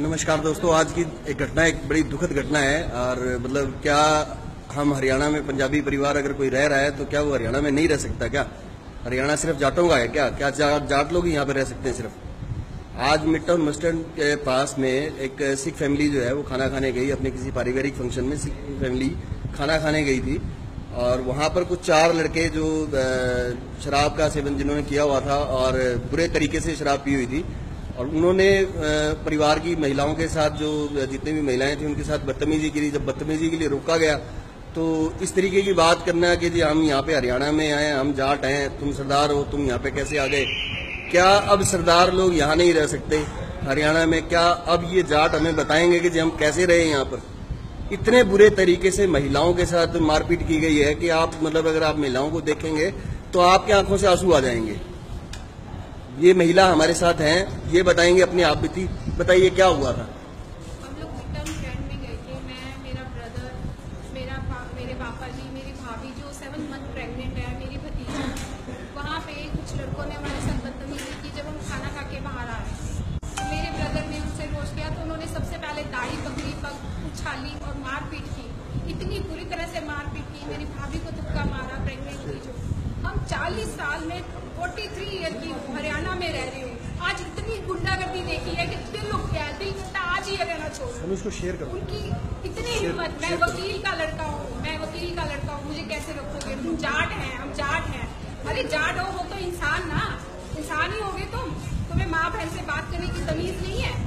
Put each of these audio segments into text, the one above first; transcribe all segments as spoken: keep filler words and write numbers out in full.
नमस्कार दोस्तों, आज की एक घटना एक बड़ी दुखद घटना है। और मतलब क्या हम हरियाणा में पंजाबी परिवार अगर कोई रह रहा है तो क्या वो हरियाणा में नहीं रह सकता? क्या हरियाणा सिर्फ जाटों का है? क्या क्या जा, जाट लोग ही यहाँ पे रह सकते हैं सिर्फ? आज मिड टाउन बस स्टैंड के पास में एक सिख फैमिली जो है वो खाना खाने गई, अपने किसी पारिवारिक फंक्शन में सिख फैमिली खाना खाने गई थी। और वहां पर कुछ चार लड़के जो शराब का सेवन जिन्होंने किया हुआ था और बुरे तरीके से शराब पी हुई थी, और उन्होंने परिवार की महिलाओं के साथ, जो जितनी भी महिलाएं थी उनके साथ बदतमीजी की। जब बदतमीजी के लिए रोका गया तो इस तरीके की बात करना कि जी हम यहाँ पे हरियाणा में आए, हम जाट हैं, तुम सरदार हो, तुम यहाँ पे कैसे आ गए? क्या अब सरदार लोग यहाँ नहीं रह सकते हरियाणा में? क्या अब ये जाट हमें बताएंगे कि जी हम कैसे रहे यहाँ पर? इतने बुरे तरीके से महिलाओं के साथ मारपीट की गई है कि आप मतलब अगर आप महिलाओं को देखेंगे तो आपकी आंखों से आंसू आ जाएंगे। ये महिला हमारे साथ हैं, ये बताएंगे अपनी आप बीती। बताइए क्या हुआ था? हम लोग मिड फ्रेंड में गए थे, मैं, मेरा ब्रदर, मेरा पा, मेरे पापा जी, मेरी भाभी जो सेवन मंथ प्रेग्नेंट है, मेरी भतीजी। वहाँ पे कुछ लड़कों ने हमारे साथ बदतमीजी की जब हम खाना खा के बाहर आ रहे थे। मेरे ब्रदर ने उनसे रोष किया तो उन्होंने सबसे पहले दाढ़ी पकड़ी, पग उछाली और मारपीट की। इतनी बुरी तरह से मारपीट की, मेरी भाभी को धक्का मारा, प्रेग्नेंट थी जो। हम चालीस साल में तैंतालीस ईयर की हरियाणा में रह रही हूँ, आज इतनी गुंडागर्दी देखी है कि दिल उठ गया, दिल करता आज ही रहना छोड़ो। इसको शेयर करो। उनकी इतनी हिम्मत। मैं वकील का लड़का हूँ, मैं वकील का लड़का हूँ, मुझे कैसे रोकोगे? तुम जाट हैं, हम जाट हैं। अरे जाट हो, वो तो इंसान ना, इंसान ही होगे तुम। तुम्हें माँ बहन से बात करने की तमीज नहीं है?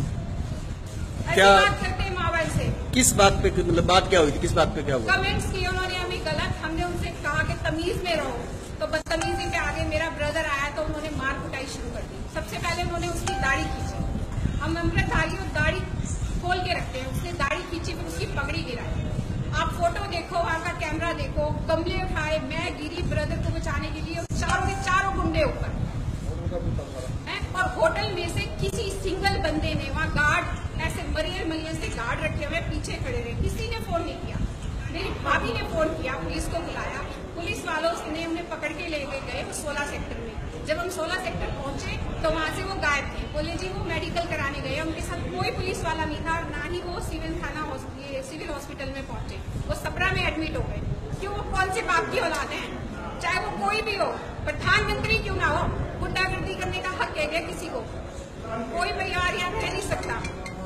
क्या बात करते हैं माँ बहन से? किस बात पे, मतलब बात क्या हुई थी? किस बात पे क्या हुआ? कमेंट्स किए उन्होंने हमें गलत। हमने उनसे कहा कि तमीज में रहो, तो बदतमीजी पे आगे मेरा ब्रदर आया तो उन्होंने मार कुटाई शुरू कर दी। सबसे पहले उन्होंने उसकी दाढ़ी खींची। हम अमृतधारी और दाढ़ी खोल के रखते हैं, उसने दाढ़ी खींची, फिर उसकी पगड़ी गिराई। आप फोटो देखो, वहां का कैमरा देखो, गमले उठाए, मैं गिरी ब्रदर को बचाने के लिए, चारों के चारों गुंडे ऊपर। और होटल में से किसी सिंगल बंदे ने, वहाँ गार्ड ऐसे मरियर मरियर से गार्ड रखे हुए पीछे खड़े रहे, किसी ने फोन नहीं किया। मेरी भाभी ने फोन किया, पुलिस को बुलाया, पुलिस वालों ने उन्हें पकड़ के ले गए सोलह सेक्टर में। जब हम सोलह सेक्टर पहुंचे तो वहां से वो गायब थे। बोले जी वो मेडिकल कराने गए, उनके साथ कोई पुलिस वाला नहीं था, ना ही वो सिविल थाना सिविल हॉस्पिटल में पहुंचे। वो सपरा में एडमिट हो गए। क्यों? वो कौन से बाप की औलाद है? चाहे वो कोई भी हो, प्रधानमंत्री क्यों ना हो, गुंडागर्दी करने का हक है क्या किसी को? कोई परिवार यहाँ रह नहीं सकता।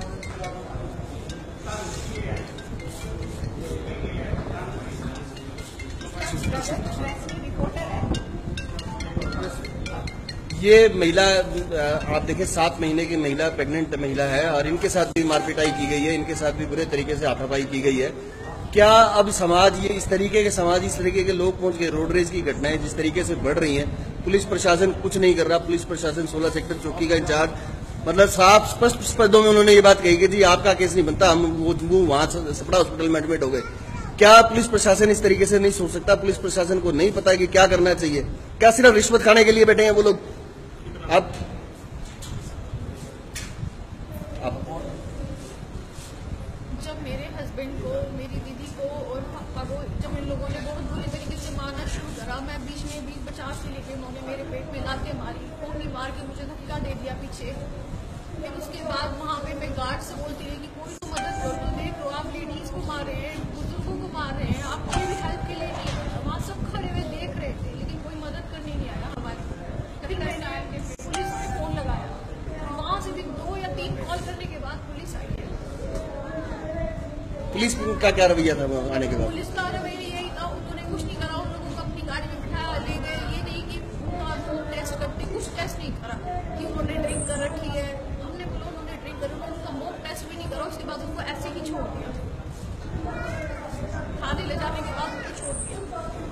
ये महिला आप देखें, सात महीने की महिला, प्रेग्नेंट महिला है, और इनके साथ भी मारपीटाई की गई है, इनके साथ भी बुरे तरीके से हाथापाई की गई है। क्या अब समाज, ये इस तरीके के समाज, इस तरीके के लोग पहुंच गए? रोड रेज की घटनाएं जिस तरीके से बढ़ रही हैं, पुलिस प्रशासन कुछ नहीं कर रहा। पुलिस प्रशासन सोलह सेक्टर चौकी का इंचार्ज, मतलब साफ स्पष्ट शब्दों में उन्होंने ये बात कही कि जी आपका केस नहीं बनता, हम वो, वो वहां सपड़ा हॉस्पिटल में एडमिट हो गए। क्या पुलिस प्रशासन इस तरीके से नहीं सोच सकता? पुलिस प्रशासन को नहीं पता कि क्या करना चाहिए? क्या सिर्फ रिश्वत खाने के लिए बैठे हैं वो लोग? अब जब मेरे हस्बैंड को, मेरी दीदी को और पापा को जब इन लोगों ने बहुत बुरी तरीके से मारना शुरू करा, मैं बीच में बीस पचास से लेके उन्होंने मेरे पेट में लाते मारी, खूनी मार के मुझे धक्का दे दिया पीछे। फिर उसके बाद वहाँ पे मैं गार्ड से बोलती रही कि कोई तो मदद करो, तो देख लो आप लेडीज को मार रहे हैं, बुजुर्गों को मार रहे हैं, आप कोई भी हेल्प के लिए नहीं है। वहाँ सब खड़े हुए देख रहे थे, लेकिन कोई मदद करने नहीं आया हमारी। कभी नहीं आया, पुलिस ने फोन लगाया, वहाँ से भी दो या तीन कॉल करने के बाद पुलिस आई है। पुलिस का क्या रवैया था आने के बाद? पुलिस का रवैया यही था, उन्होंने कुछ नहीं करा, उन लोगों को अपनी गाड़ी में बिठाया, ले गए। ये नहीं कि वो टेस्ट करते, कुछ टेस्ट नहीं करा कि उन्होंने ड्रिंक कर रखी है। हमने बोला उन्होंने ड्रिंक कर रखी, उनका मोक टेस्ट भी नहीं करा, उसके बाद उनको ऐसे ही छोड़ दिया। थाने ले जाने के बाद उनको छोड़ दिया।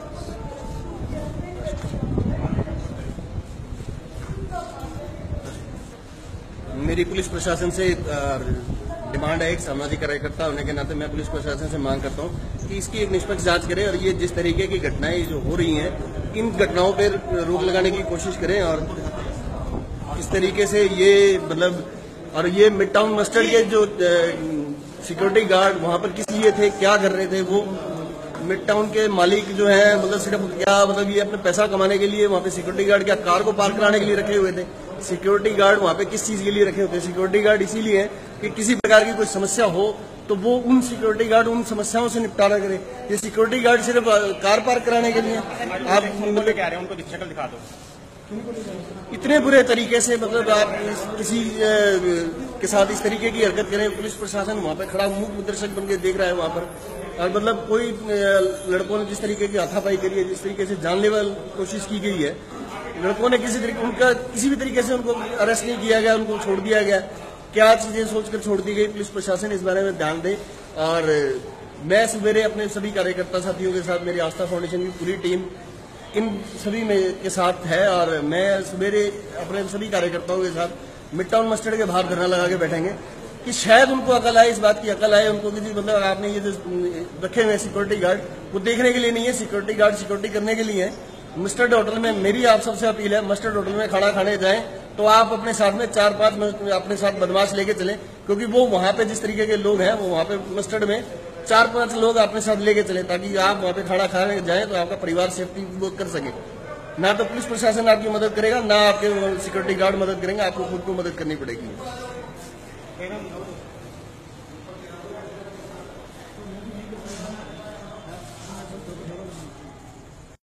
मेरी पुलिस प्रशासन से डिमांड है, एक सामाजिक कार्यकर्ता होने के नाते मैं पुलिस प्रशासन से मांग करता हूं कि इसकी एक निष्पक्ष जांच करें, और ये जिस तरीके की घटनाएं जो हो रही हैं, इन घटनाओं पर रोक लगाने की कोशिश करें। और इस तरीके से ये मतलब, और ये मिड टाउन बस स्टैंड के जो सिक्योरिटी गार्ड वहां पर किस लिए थे, क्या कर रहे थे? वो मिड टाउन के मालिक जो है, मतलब सिर्फ क्या, मतलब ये अपने पैसा कमाने के लिए वहां पे सिक्योरिटी गार्ड क्या कार को पार्क कराने के लिए रखे हुए थे? सिक्योरिटी गार्ड वहां पे किस चीज के लिए रखे होते हैं? सिक्योरिटी गार्ड इसीलिए कि किसी प्रकार की कोई समस्या हो तो वो उन सिक्योरिटी गार्ड उन समस्याओं से निपटारा करे। ये सिक्योरिटी गार्ड सिर्फ कार पार्क कराने के लिए आप मतलब कह रहे हैं उनको शक्ल दिखा दो। इतने बुरे तरीके से मतलब आप किसी के साथ इस तरीके की हरकत करें, पुलिस प्रशासन वहां पर खड़ा मूक दर्शक बन के देख रहा है वहां पर, और मतलब कोई लड़कों ने जिस तरीके की हाथापाई करी है, जिस तरीके से जानलेवा कोशिश की गई है, लड़कों ने किसी तरीके उनका किसी भी तरीके से उनको अरेस्ट नहीं किया गया, उनको छोड़ दिया गया। क्या चीजें सोचकर छोड़ दी गई, पुलिस प्रशासन इस बारे में ध्यान दे। और मैं सवेरे अपने सभी कार्यकर्ता साथियों के साथ, मेरी आस्था फाउंडेशन की पूरी टीम इन सभी में के साथ है, और मैं सवेरे अपने सभी कार्यकर्ताओं के साथ मिड टाउन मस्टर्ड के बाहर धरना लगा के बैठेंगे कि शायद उनको अकल आए, इस बात की अकल आए उनको कि मतलब आपने ये जो रखे हुए सिक्योरिटी गार्ड वो देखने के लिए नहीं है, सिक्योरिटी गार्ड सिक्योरिटी करने के लिए है। मस्टर्ड होटल में मेरी आप सबसे अपील है, मस्टर्ड होटल में खाना खाने जाएं तो आप अपने साथ में चार पांच अपने साथ बदमाश लेके चलें, क्योंकि वो वहां पे जिस तरीके के लोग हैं वो वहां पे मस्टर्ड में चार पांच लोग अपने साथ लेके चले, ताकि आप वहां पे खाना खाने जाएं तो आपका परिवार सेफ्टी वो कर सके। ना तो पुलिस प्रशासन आपकी मदद करेगा, ना आपके सिक्योरिटी गार्ड मदद करेंगे, आपको खुद को मदद करनी पड़ेगी।